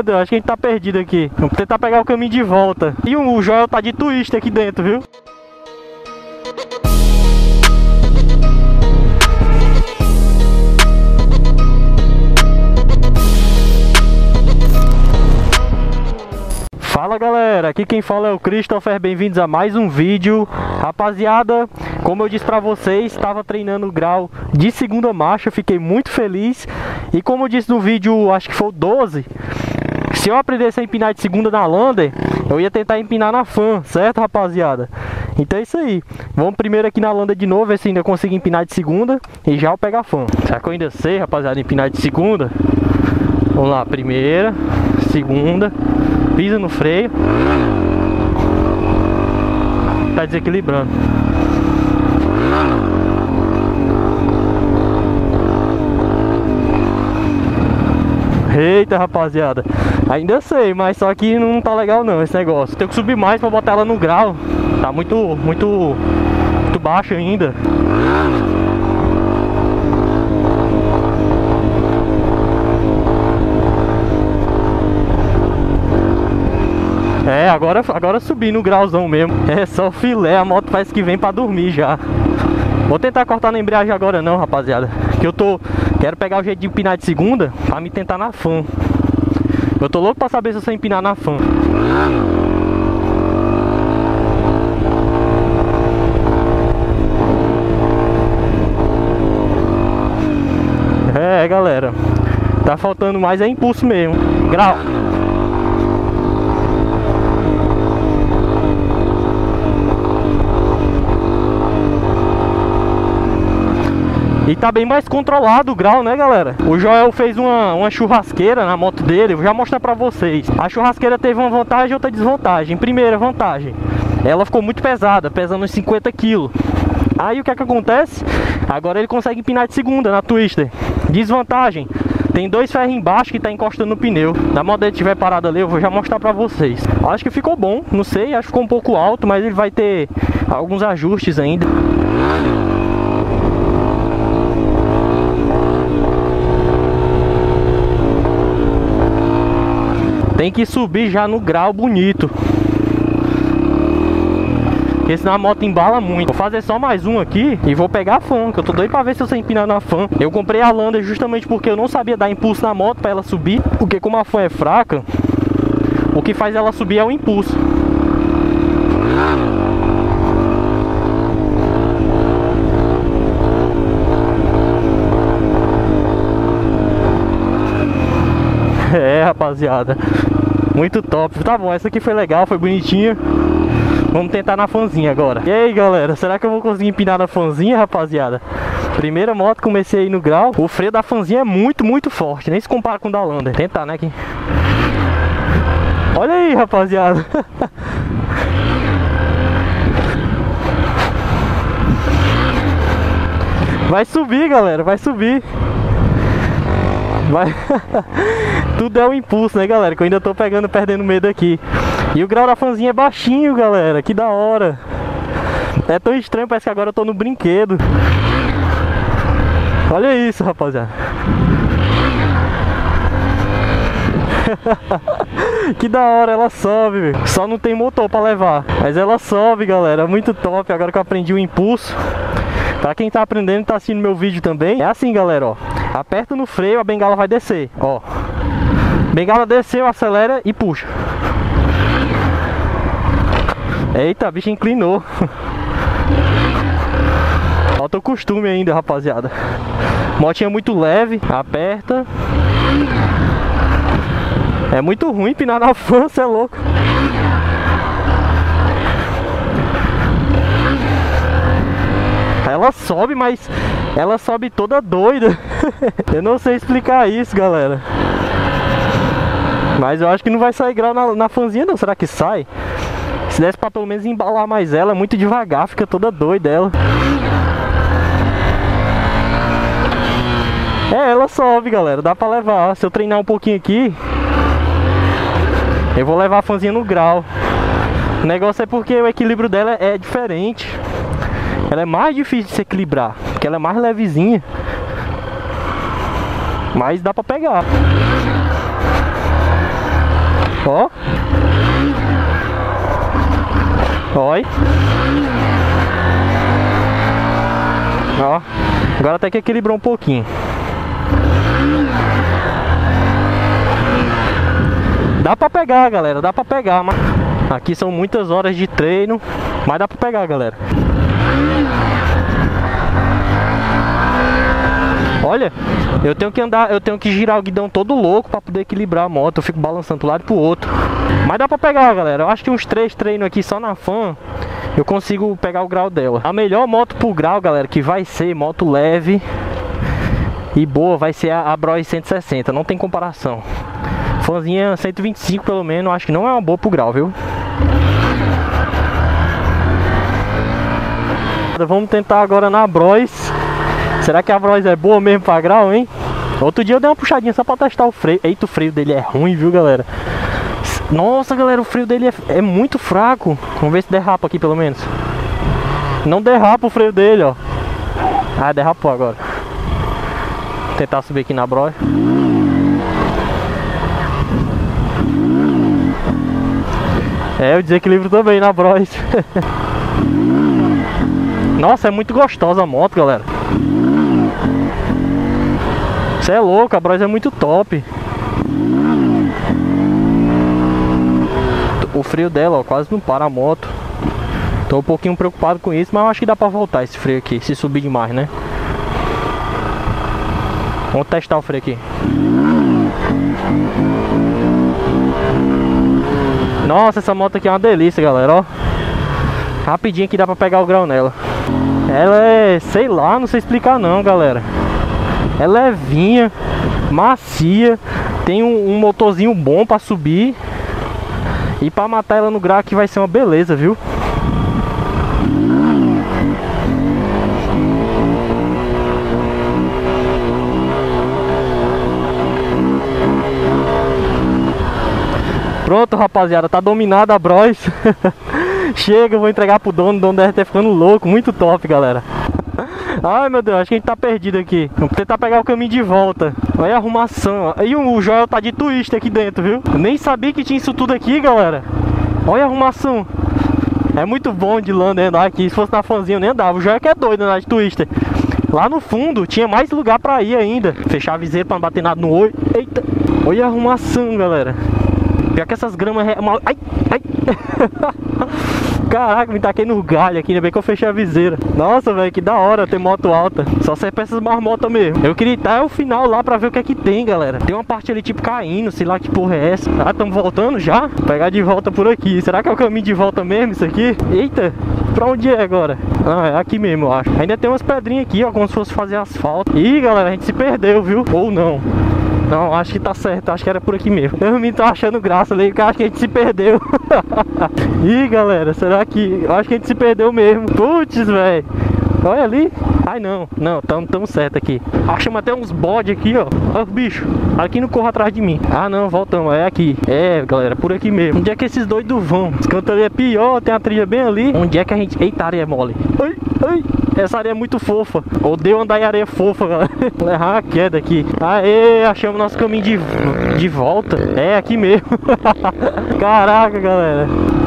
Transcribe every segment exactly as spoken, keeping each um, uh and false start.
meu Deus, acho que a gente tá perdido aqui. Vamos tentar pegar o caminho de volta. E o Joel tá de twist aqui dentro, viu? Fala galera, aqui quem fala é o Christopher, bem-vindos a mais um vídeo. Rapaziada, como eu disse pra vocês, estava treinando o grau de segunda marcha, fiquei muito feliz. E como eu disse no vídeo, acho que foi o doze, se eu aprendesse a empinar de segunda na Lander, eu ia tentar empinar na Fan, certo rapaziada? Então é isso aí, vamos primeiro aqui na Lander de novo, ver se ainda consigo empinar de segunda e já eu pego a Fan. Será que eu ainda sei, rapaziada, empinar de segunda? Vamos lá, primeira, segunda, pisa no freio. Tá desequilibrando. Eita rapaziada, ainda sei, mas só que não tá legal não esse negócio. Tenho que subir mais pra botar ela no grau. Tá muito, muito, muito baixo ainda. É, agora, agora subi no grauzão mesmo. É só o filé, a moto parece que vem pra dormir já. Vou tentar cortar na embreagem agora não, rapaziada. Que eu tô... Quero pegar o jeito de empinar de segunda pra me tentar na Fan. Eu tô louco pra saber se eu sei empinar na Fan. É, galera. Tá faltando mais é impulso mesmo. Grau. E tá bem mais controlado o grau, né galera? O Joel fez uma, uma churrasqueira na moto dele. Vou já mostrar pra vocês. A churrasqueira teve uma vantagem e outra desvantagem. Primeira vantagem, ela ficou muito pesada, pesando uns cinquenta quilos. Aí o que é que acontece? Agora ele consegue empinar de segunda na Twister. Desvantagem, tem dois ferros embaixo que tá encostando no pneu. Da moto dele estiver parado ali, eu vou já mostrar pra vocês. Acho que ficou bom, não sei, acho que ficou um pouco alto, mas ele vai ter alguns ajustes ainda. Tem que subir já no grau bonito, porque senão a moto embala muito. Vou fazer só mais um aqui e vou pegar a Fan, que eu tô doido pra ver se eu sei empinar na Fan. Eu comprei a Lander justamente porque eu não sabia dar impulso na moto pra ela subir. Porque como a Fan é fraca, o que faz ela subir é o impulso. É rapaziada, muito top. Tá bom, essa aqui foi legal, foi bonitinha. Vamos tentar na Fanzinha agora. E aí galera, será que eu vou conseguir empinar na Fanzinha, rapaziada? Primeira moto, comecei aí no grau. O freio da Fanzinha é muito, muito forte, nem se compara com o da Lander. Tentar, né, aqui. Olha aí, rapaziada. Vai subir, galera, vai subir. Vai. Tudo é um impulso, né, galera? Que eu ainda tô pegando, perdendo medo aqui. E o grau da Fanzinha é baixinho, galera. Que da hora. É tão estranho, parece que agora eu tô no brinquedo. Olha isso, rapaziada. Que da hora, ela sobe, véio. Só não tem motor pra levar, mas ela sobe, galera. Muito top, agora que eu aprendi o impulso. Pra quem tá aprendendo, tá assistindo meu vídeo também. É assim, galera, ó. Aperta no freio, a bengala vai descer, ó. Bengala desceu, acelera e puxa. Eita, a bicha inclinou. Falta o costume ainda, rapaziada. Motinha muito leve, aperta. É muito ruim empinar na Fan, cê é louco. Ela sobe, mas ela sobe toda doida. Eu não sei explicar isso, galera. Mas eu acho que não vai sair grau na, na Fanzinha não. Será que sai? Se desse pra pelo menos embalar mais ela, é muito devagar, fica toda doida ela. É, ela sobe, galera, dá pra levar. Se eu treinar um pouquinho aqui, eu vou levar a Fanzinha no grau. O negócio é porque o equilíbrio dela é diferente. Ela é mais difícil de se equilibrar, porque ela é mais levezinha. Mas dá pra pegar. Ó. Oi. Ó. Agora até que equilibrou um pouquinho. Dá pra pegar, galera, dá pra pegar, mas aqui são muitas horas de treino, mas dá pra pegar, galera. Olha, eu tenho que andar, eu tenho que girar o guidão todo louco pra poder equilibrar a moto. Eu fico balançando pro lado e pro outro. Mas dá pra pegar, galera. Eu acho que uns três treinos aqui só na Fan eu consigo pegar o grau dela. A melhor moto pro grau, galera, que vai ser moto leve e boa, vai ser a, a Bros cento e sessenta. Não tem comparação. Fanzinha cento e vinte e cinco pelo menos, acho que não é uma boa pro grau, viu? Vamos tentar agora na Bros. Será que a Bros é boa mesmo pra grau, hein? Outro dia eu dei uma puxadinha só pra testar o freio. Eita, o freio dele é ruim, viu, galera? Nossa, galera, o freio dele é, é muito fraco. Vamos ver se derrapa aqui pelo menos. Não derrapa o freio dele, ó. Ah, derrapou agora. Vou tentar subir aqui na Bros. É, o desequilíbrio também na Bros. Nossa, é muito gostosa a moto, galera. Você é louco, a Bros é muito top. O freio dela, ó, quase não para a moto. Tô um pouquinho preocupado com isso, mas eu acho que dá pra voltar esse freio aqui, se subir demais, né? Vamos testar o freio aqui. Nossa, essa moto aqui é uma delícia, galera, ó. Rapidinho que dá pra pegar o grau nela. Ela é, sei lá, não sei explicar não, galera. Ela é levinha, macia. Tem um, um motorzinho bom pra subir. E pra matar ela no grau aqui vai ser uma beleza, viu? Pronto, rapaziada, tá dominada a Bros. Chega, eu vou entregar pro dono. O dono deve estar ficando louco. Muito top, galera. Ai, meu Deus, acho que a gente tá perdido aqui. Vamos tentar pegar o caminho de volta. Olha a arrumação. E o Joel tá de twist aqui dentro, viu? Eu nem sabia que tinha isso tudo aqui, galera. Olha a arrumação. É muito bom de lã andar aqui. Se fosse na Fanzinha eu nem andava. O Joel que é doido andar de twister. Lá no fundo tinha mais lugar pra ir ainda. Fechar a viseira pra não bater nada no olho. Eita. Olha a arrumação, galera. Pior que essas gramas... Re... Ai, ai. Caraca, me taquei no galho aqui, ainda bem que eu fechei a viseira. Nossa, velho, que da hora ter moto alta. Só ser pra essas marmotas mesmo. Eu queria estar ao final lá pra ver o que é que tem, galera. Tem uma parte ali tipo caindo, sei lá que porra é essa. Ah, estamos voltando já? Vou pegar de volta por aqui. Será que é o caminho de volta mesmo isso aqui? Eita, pra onde é agora? Ah, é aqui mesmo, eu acho. Ainda tem umas pedrinhas aqui, ó, como se fosse fazer asfalto. Ih, galera, a gente se perdeu, viu? Ou não. Não, acho que tá certo, acho que era por aqui mesmo. Eu me tô achando graça ali, que acho que a gente se perdeu. Ih, galera, será que... Eu acho que a gente se perdeu mesmo. Putz, velho. Olha ali. Ai, não, não, tamo, tamo certo aqui. Achamos até uns bodes aqui, ó. Olha o bicho, aqui não corra atrás de mim. Ah, não, voltamos, é aqui. É, galera, por aqui mesmo. Onde é que esses doidos vão? Esse canto ali é pior, tem a trilha bem ali. Onde é que a gente... Eita, areia mole. Ai, ai. Essa areia é muito fofa. Odeio andar em areia fofa, galera. Vou levar uma queda aqui. Aê, achamos nosso caminho de, de volta. É, aqui mesmo. Caraca, galera.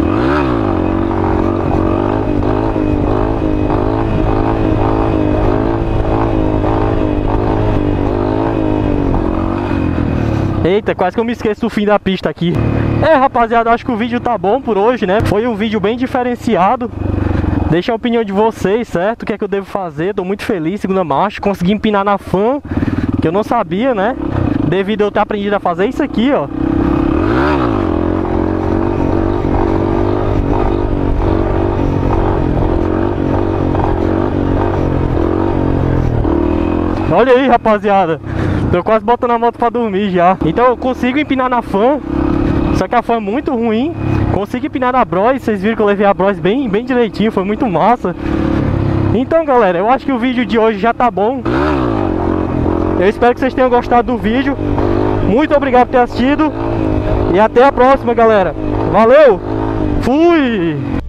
Eita, quase que eu me esqueço do fim da pista aqui. É, rapaziada, acho que o vídeo tá bom por hoje, né? Foi um vídeo bem diferenciado. Deixa a opinião de vocês, certo? O que é que eu devo fazer? Tô muito feliz, segunda marcha. Consegui empinar na Fan, que eu não sabia, né? Devido a eu ter aprendido a fazer isso aqui, ó. Olha aí, rapaziada. Tô quase botando a moto pra dormir já. Então eu consigo empinar na Fan. Só que a Fan é muito ruim. Consegui empinar na Bros. Vocês viram que eu levei a Bros bem, bem direitinho. Foi muito massa. Então, galera, eu acho que o vídeo de hoje já tá bom. Eu espero que vocês tenham gostado do vídeo. Muito obrigado por ter assistido. E até a próxima, galera. Valeu! Fui!